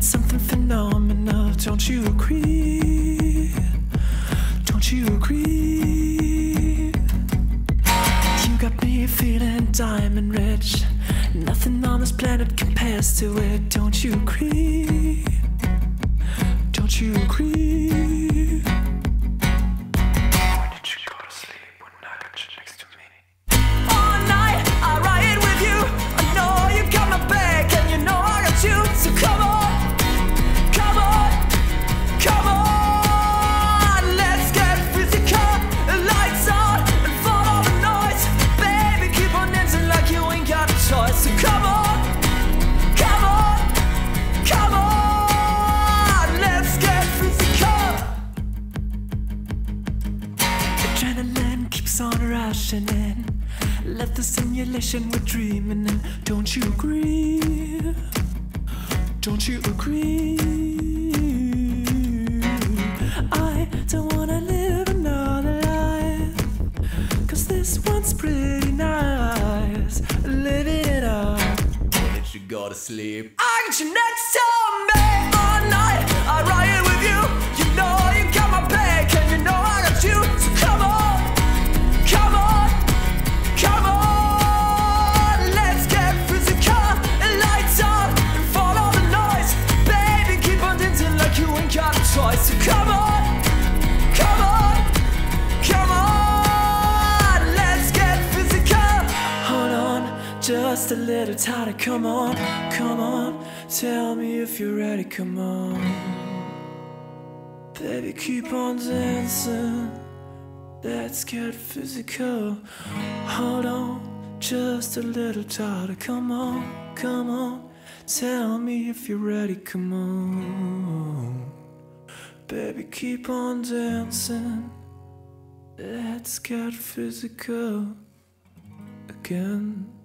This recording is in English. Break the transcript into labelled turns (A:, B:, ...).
A: something phenomenal, don't you agree? Don't you agree? You got me feeling diamond rich. Nothing on this planet compares to it, don't you agree? Don't you agree? When did you go to sleep when I got you next to me? All night I ride with you. I know you got my back and you know I got you. So come on, come on, come on. Let's get physical. Lights on and follow the noise. Baby, keep on dancing like you ain't got a choice. So come on, come on, come on. Let's get physical. Adrenaline keeps on rushing in. Let the simulation we're dreaming in. Don't you agree? Don't you agree? I don't wanna live another life, 'cause this one's pretty nice. Live it up. When did you go to sleep? I got you next to me. All night I ride with you. You know you got my back and you know I got you. So come on, come on, come on. Let's get physical. Lights on and follow the noise. Baby, keep on dancing like you ain't got a choice. So come on, come on, come on. Let's get physical. Hold on, just a little tighter. Come on, come on. Tell me if you're ready. Come on, baby, keep on dancing. Let's get physical. Hold on, just a little tighter. Come on, come on. Tell me if you're ready. Come on, baby, keep on dancing. Let's get physical again.